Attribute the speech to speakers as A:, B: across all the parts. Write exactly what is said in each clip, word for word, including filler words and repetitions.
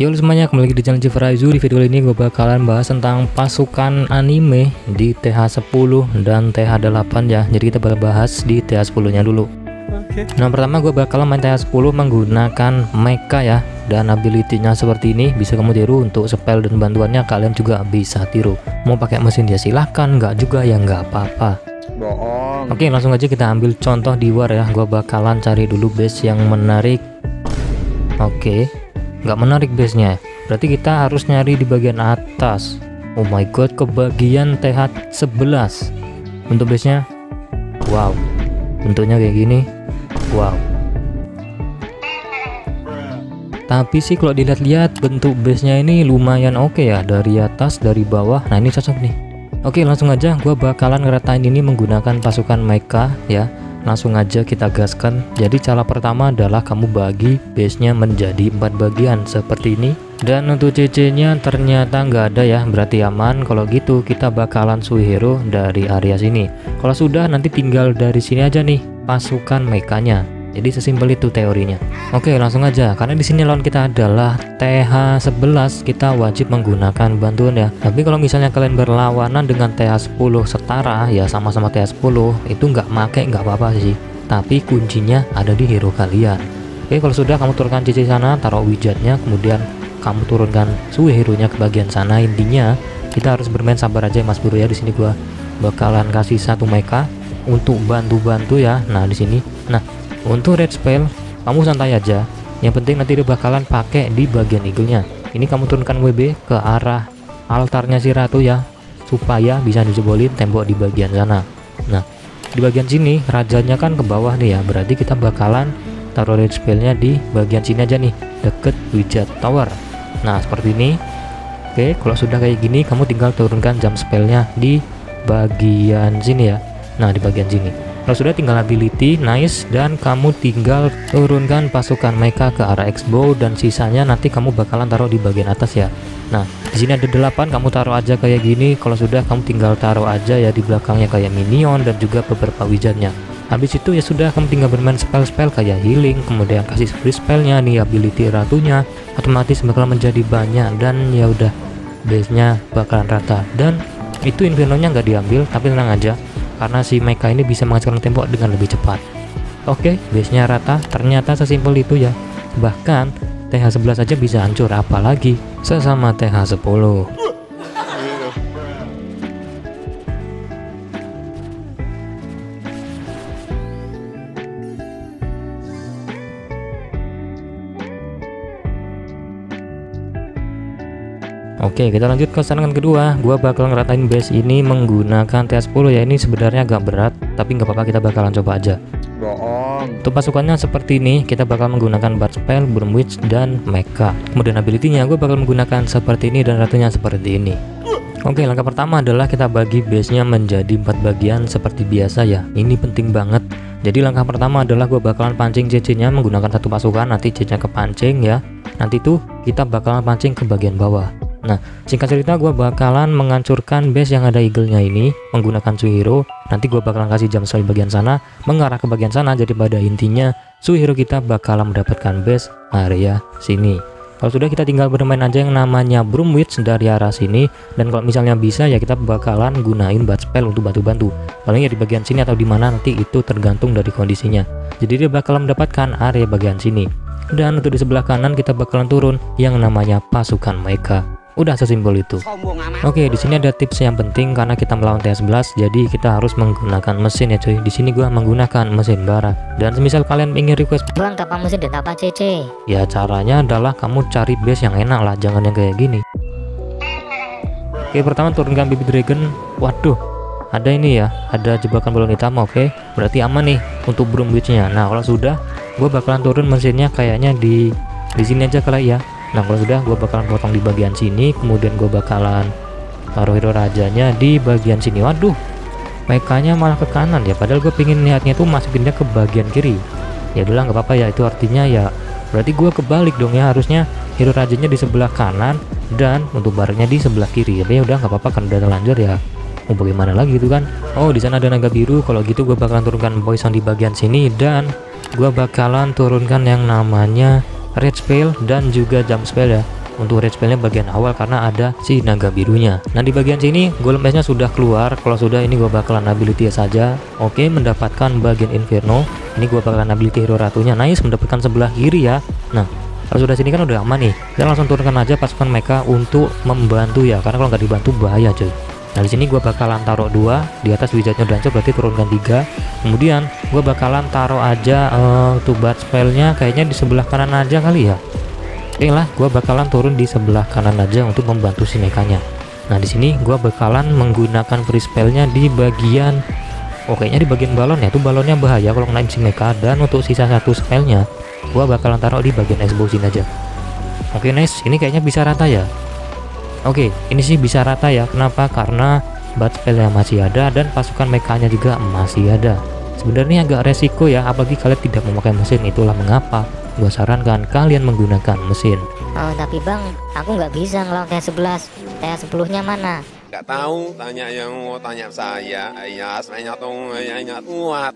A: Yo semuanya, kembali lagi di channel Cifraizu. Di video ini gue bakalan bahas tentang pasukan anime di T H sepuluh dan T H delapan ya. Jadi kita bakal bahas di T H sepuluh nya dulu. Oke. Nah, pertama gue bakalan main T H sepuluh menggunakan mecha ya. Dan ability-nya seperti ini bisa kamu tiru. Untuk spell dan bantuannya kalian juga bisa tiru. Mau pakai mesin ya silahkan, nggak juga ya nggak apa-apa. Bohong. Oke, langsung aja kita ambil contoh di war ya. Gue bakalan cari dulu base yang menarik. Oke, nggak menarik base nya, berarti kita harus nyari di bagian atas. Oh my god, ke bagian T H sebelas. Untuk base nya, wow, bentuknya kayak gini. Wow, tapi sih kalau dilihat-lihat bentuk base nya ini lumayan oke okay ya, dari atas dari bawah. Nah ini cocok nih. Oke, langsung aja gua bakalan ngeratain ini menggunakan pasukan mecha ya. Langsung aja kita gaskan. Jadi cara pertama adalah kamu bagi base nya menjadi empat bagian seperti ini. Dan untuk C C nya ternyata nggak ada ya, berarti aman. Kalau gitu kita bakalan Suihiro dari area sini. Kalau sudah, nanti tinggal dari sini aja nih pasukan mekanya. Jadi sesimpel itu teorinya. Oke, langsung aja. Karena di sini lawan kita adalah T H sebelas, kita wajib menggunakan bantuan ya. Tapi kalau misalnya kalian berlawanan dengan T H sepuluh setara ya, sama-sama T H sepuluh, itu nggak make nggak apa-apa sih. Tapi kuncinya ada di hero kalian. Oke, kalau sudah kamu turunkan C C sana, taruh widgetnya, kemudian kamu turunkan Suihiro nya ke bagian sana. Intinya kita harus bermain sabar aja Mas Bro ya. Di sini gua bakalan kasih satu mecha untuk bantu-bantu ya. Nah, di sini. Nah, untuk red spell kamu santai aja, yang penting nanti dia bakalan pakai di bagian eagle-nya. Ini kamu turunkan W B ke arah altarnya si ratu ya, supaya bisa dijebolin tembok di bagian sana. Nah, di bagian sini rajanya kan ke bawah nih ya, berarti kita bakalan taruh red spell-nya di bagian sini aja nih, deket widget tower. Nah, seperti ini. Oke, kalau sudah kayak gini kamu tinggal turunkan jump spell-nya di bagian sini ya. Nah, di bagian sini. Kalau sudah, tinggal ability, nice, dan kamu tinggal turunkan pasukan mecha ke arah X-bow, dan sisanya nanti kamu bakalan taruh di bagian atas ya. Nah, di sini ada delapan, kamu taruh aja kayak gini. Kalau sudah, kamu tinggal taruh aja ya di belakangnya kayak minion dan juga beberapa widgetnya. Habis itu ya sudah, kamu tinggal bermain spell-spell kayak healing, kemudian kasih free spellnya nih, ability ratunya, otomatis bakalan menjadi banyak, dan ya udah base-nya bakalan rata. Dan itu inferno-nya nggak diambil, tapi tenang aja, karena si mecha ini bisa menghancurkan tembok dengan lebih cepat. Oke, base-nya rata, ternyata sesimpel itu ya. Bahkan T H sebelas aja bisa hancur, apalagi sesama T H sepuluh. Oke, kita lanjut ke serangan kedua. Gua bakal ngeratain base ini menggunakan T H sepuluh ya. Ini sebenarnya agak berat, tapi nggak apa-apa, kita bakalan coba aja. Bohong. Untuk pasukannya seperti ini, kita bakal menggunakan Bard Spell, Bromwitch, dan Mecha. Kemudian ability-nya gue bakal menggunakan seperti ini dan ratunya seperti ini. Oke, langkah pertama adalah kita bagi base-nya menjadi empat bagian seperti biasa ya. Ini penting banget. Jadi langkah pertama adalah gue bakalan pancing C C-nya menggunakan satu pasukan, nanti C C-nya kepancing ya. Nanti tuh kita bakalan pancing ke bagian bawah. Nah, singkat cerita gue bakalan menghancurkan base yang ada eagle-nya ini menggunakan Suihiro. Nanti gue bakalan kasih jump spell bagian sana mengarah ke bagian sana. Jadi pada intinya Suihiro kita bakalan mendapatkan base area sini. Kalau sudah, kita tinggal bermain aja yang namanya Bromwitch dari arah sini. Dan kalau misalnya bisa ya kita bakalan gunain Bard Spell untuk bantu-bantu. Paling ya di bagian sini atau di mana nanti itu tergantung dari kondisinya. Jadi dia bakalan mendapatkan area bagian sini. Dan untuk di sebelah kanan kita bakalan turun yang namanya pasukan mecha. Udah sesimpel itu. Oke, di sini ada tips yang penting karena kita melawan T H sebelas, jadi kita harus menggunakan mesin ya cuy. Di sini gua menggunakan mesin bara. Dan semisal kalian ingin request
B: Bang, kapan mesin dan apa C C?
A: Ya caranya adalah kamu cari base yang enak lah, jangan yang kayak gini. Oke, pertama turunkan baby dragon. Waduh, ada ini ya, ada jebakan balon hitam. Oke, berarti aman nih untuk Bromwitch-nya. Nah, kalau sudah, gua bakalan turun mesinnya kayaknya di di sini aja kali ya. Nah, kalau sudah, gue bakalan potong di bagian sini, kemudian gue bakalan taruh hero rajanya di bagian sini. Waduh, mekanya malah ke kanan ya, padahal gue pingin niatnya tuh masukinnya ke bagian kiri. Ya udahlah, nggak apa-apa ya, itu artinya ya berarti gue kebalik dong ya, harusnya hero rajanya di sebelah kanan dan untuk barnya di sebelah kiri. Tapi ya udah nggak apa-apa, kan udah terlanjur ya, mau bagaimana lagi itu kan. Oh, di sana ada naga biru. Kalau gitu gue bakalan turunkan poison di bagian sini, dan gue bakalan turunkan yang namanya red spell dan juga jump spell ya. untuk red spellnya bagian awal karena ada si naga birunya. Nah di bagian sini golem es nya sudah keluar. Kalau sudah ini gue bakalan ability saja. Oke, mendapatkan bagian inferno. Ini gue bakalan ability hero ratunya. Nice, mendapatkan sebelah kiri ya. Nah kalau sudah sini kan udah aman nih, kita langsung turunkan aja pasukan mecha untuk membantu ya, karena kalau nggak dibantu bahaya cuy. Nah di sini gue bakalan taruh dua di atas wizardnya udah hancur, berarti turunkan tiga. Kemudian gue bakalan taruh aja uh, untuk bat spellnya kayaknya di sebelah kanan aja kali ya. Oke lah, gue bakalan turun di sebelah kanan aja untuk membantu si mekanya. Nah di sini gue bakalan menggunakan free spellnya di bagian, oh kayaknya di bagian balon ya, itu balonnya bahaya kalau kena si mecha. Dan untuk sisa satu spellnya gue bakalan taruh di bagian exbosin aja. Oke nice, ini kayaknya bisa rata ya. Oke, ini sih bisa rata ya. Kenapa? Karena bat spell yang masih ada dan pasukan mekanya juga masih ada. Sebenarnya agak resiko ya, apalagi kalian tidak memakai mesin. Itulah mengapa gua sarankan kalian menggunakan mesin.
B: Oh tapi bang, aku nggak bisa ngelawan T sebelas. T sepuluh nya mana?
C: Nggak tahu, tanya yang mau tanya saya. Ya, saya tuh hanya kuat.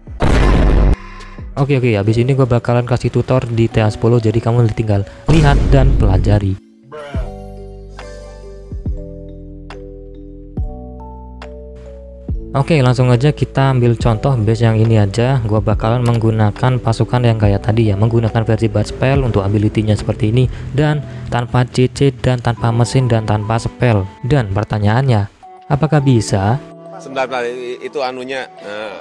A: Oke oke, habis ini gue bakalan kasih tutor di T A sepuluh, jadi kamu tinggal lihat dan pelajari. Oke, langsung aja kita ambil contoh base yang ini aja. Gua bakalan menggunakan pasukan yang kayak tadi ya, menggunakan versi bat spell untuk ability-nya seperti ini, dan tanpa C C dan tanpa mesin dan tanpa spell. Dan pertanyaannya, apakah bisa?
C: Sebentar, itu anunya. Nah,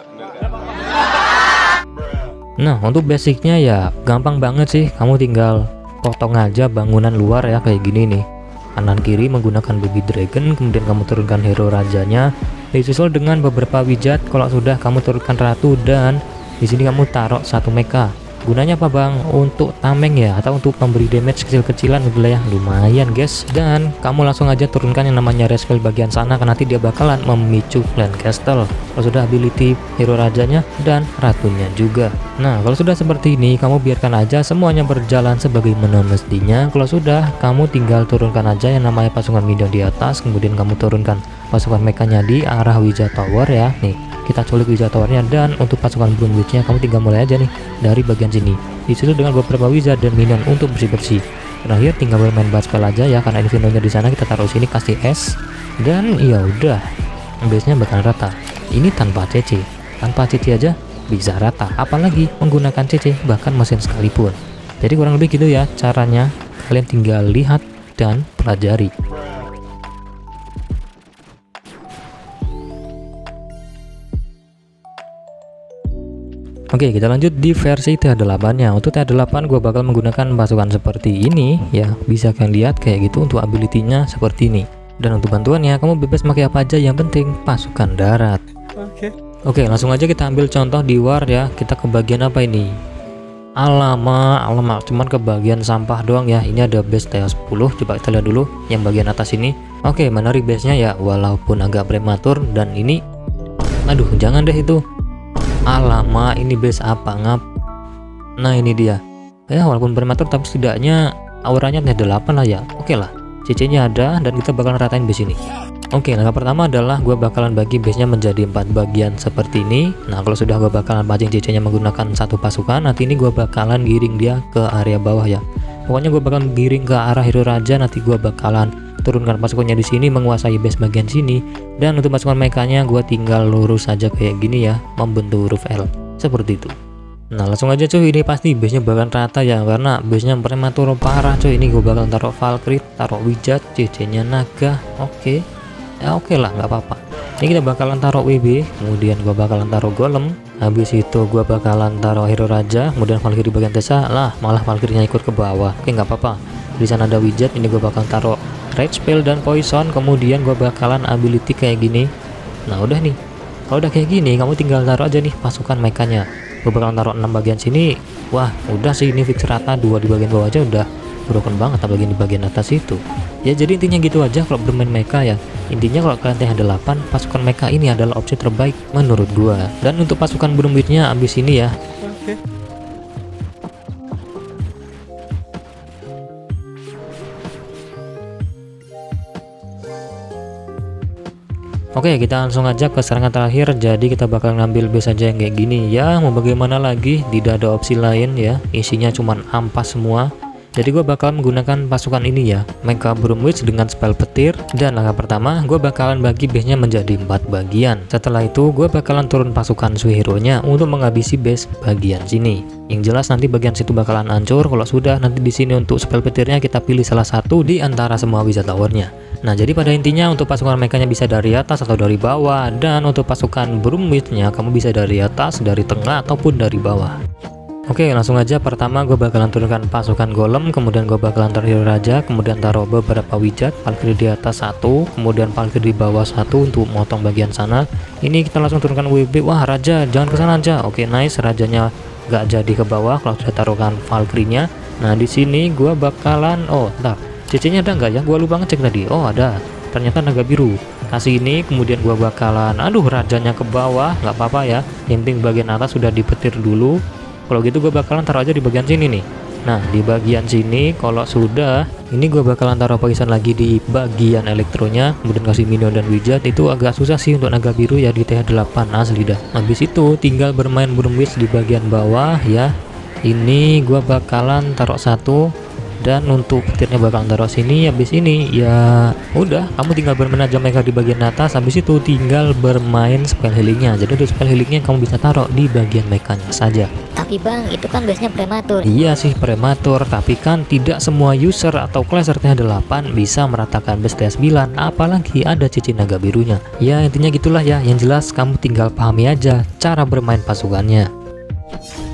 A: Nah, untuk basicnya ya gampang banget sih. Kamu tinggal potong aja bangunan luar ya kayak gini nih. Kanan kiri menggunakan baby dragon, kemudian kamu turunkan hero rajanya, disusul dengan beberapa wizard. Kalau sudah kamu turunkan ratu, dan di sini kamu taruh satu mecha. Gunanya apa bang? Untuk tameng ya, atau untuk memberi damage kecil-kecilan udah ya, lumayan guys. Dan kamu langsung aja turunkan yang namanya red spell bagian sana, karena nanti dia bakalan memicu clan castle. Kalau sudah ability hero rajanya dan ratunya juga. Nah kalau sudah seperti ini, kamu biarkan aja semuanya berjalan sebagaimana mestinya. Kalau sudah, kamu tinggal turunkan aja yang namanya pasukan minion di atas, kemudian kamu turunkan pasukan mekanya di arah wizard tower ya. Nih kita culik wizard towernya, dan untuk pasukan broom witch-nya kamu tinggal mulai aja nih dari bagian sini, disusul dengan beberapa wizard dan minion untuk bersih-bersih. Terakhir tinggal bermain bat spell aja ya, karena inferno-nya di sana kita taruh sini, kasih es, dan ya udah base-nya bakal rata. Ini tanpa C C, tanpa C C aja bisa rata, apalagi menggunakan C C bahkan mesin sekalipun. Jadi kurang lebih gitu ya caranya, kalian tinggal lihat dan pelajari. Oke, kita lanjut di versi T delapan nya. Untuk T delapan gue bakal menggunakan pasukan seperti ini ya, bisa kalian lihat kayak gitu untuk ability-nya seperti ini. Dan untuk bantuannya kamu bebas pakai apa aja, yang penting pasukan darat. Oke. Oke, langsung aja kita ambil contoh di war ya. Kita ke bagian apa ini? Alamak, alamak, cuman ke bagian sampah doang ya. Ini ada base T sepuluh, coba kita lihat dulu yang bagian atas ini. Oke, menarik base-nya ya, walaupun agak prematur. Dan ini, aduh jangan deh itu. Alamak, ini base apa ngap? Nah ini dia ya, walaupun prematur tapi setidaknya auranya T delapan lah ya. Oke lah, C C nya ada, dan kita bakalan ratain base ini. Oke, langkah pertama adalah gue bakalan bagi base nya menjadi empat bagian seperti ini. Nah kalau sudah gue bakalan pancing C C nya menggunakan satu pasukan. Nanti ini gue bakalan giring dia ke area bawah ya. Pokoknya gue bakalan giring ke arah hero raja. Nanti gue bakalan turunkan pasukannya di sini, menguasai base bagian sini. Dan untuk pasukan mekanya gue tinggal lurus saja kayak gini ya, membentuk huruf L seperti itu. Nah langsung aja cuy, ini pasti base nya bakal rata ya, karena base nya prematur parah cuy. Ini gue bakal taruh Valkyrie, taruh wizard, C C nya naga. Oke ya, oke lah, nggak apa-apa. Ini kita bakalan taruh W B, kemudian gue bakalan taruh golem, habis itu gue bakalan taruh hero raja, kemudian Valkyrie bagian desa lah, malah Valkyrie nya ikut ke bawah. Oke nggak apa-apa, di sana ada wizard. Ini gue bakal taruh red spell dan poison, kemudian gue bakalan ability kayak gini. Nah udah nih, kalau udah kayak gini kamu tinggal taruh aja nih pasukan mekanya. Gue bakalan taruh enam bagian sini. Wah udah sih, ini fix rata. Dua di bagian bawah aja udah broken banget, apalagi di bagian atas itu ya. Jadi intinya gitu aja kalau bermain mecha ya. Intinya kalau kalian T delapan, pasukan mecha ini adalah opsi terbaik menurut gua. Dan untuk pasukan broom witch-nya abis ini ya. Oke. Oke, kita langsung aja ke serangan terakhir. Jadi kita bakal ngambil base aja yang kayak gini ya. Mau bagaimana lagi, tidak ada opsi lain ya. Isinya cuman ampas semua. Jadi gue bakal menggunakan pasukan ini ya, Mecha Bromwich dengan spell petir. Dan langkah pertama gue bakalan bagi base nya menjadi empat bagian. Setelah itu gue bakalan turun pasukan Suihiro nya untuk menghabisi base bagian sini. Yang jelas nanti bagian situ bakalan hancur. Kalau sudah, nanti di sini untuk spell petirnya kita pilih salah satu di antara semua wizard towernya. Nah, jadi pada intinya untuk pasukan mekanya bisa dari atas atau dari bawah, dan untuk pasukan Bromwich-nya kamu bisa dari atas, dari tengah ataupun dari bawah. Oke, langsung aja. Pertama gue bakalan turunkan pasukan golem, kemudian gue bakalan taruh hero raja, kemudian taruh beberapa wizard, Valkyrie di atas satu, kemudian Valkyrie di bawah satu untuk motong bagian sana. Ini kita langsung turunkan W B. Wah, raja jangan ke sana aja. Oke, nice, rajanya nggak jadi ke bawah kalau sudah taruhkan Valkyrie-nya. Nah, di sini gue bakalan, oh, ntar C C-nya ada nggak ya? Gue lupa ngecek tadi. Oh, ada. Ternyata naga biru. Kasih ini, kemudian gue bakalan, aduh, rajanya ke bawah, nggak apa-apa ya. Yang penting bagian atas sudah dipetir dulu. Kalau gitu gue bakalan taruh aja di bagian sini nih. Nah, di bagian sini kalau sudah, ini gue bakalan taruh poison lagi di bagian elektronya, kemudian kasih minion dan wizard. Itu agak susah sih untuk naga biru ya di T H delapan asli dah. Habis itu tinggal bermain Bromwich di bagian bawah ya. Ini gue bakalan taruh satu, dan untuk petirnya bakal taruh sini. Habis ini ya udah, kamu tinggal bermain aja mereka di bagian atas. Habis itu tinggal bermain spell healingnya. Jadi untuk spell healingnya kamu bisa taruh di bagian mekanya saja.
B: Tapi bang, itu kan base-nya prematur.
A: Iya sih prematur, tapi kan tidak semua user atau classer T H delapan bisa meratakan base T H sembilan, apalagi ada cincin naga birunya. Ya intinya gitulah ya. Yang jelas kamu tinggal pahami aja cara bermain pasukannya.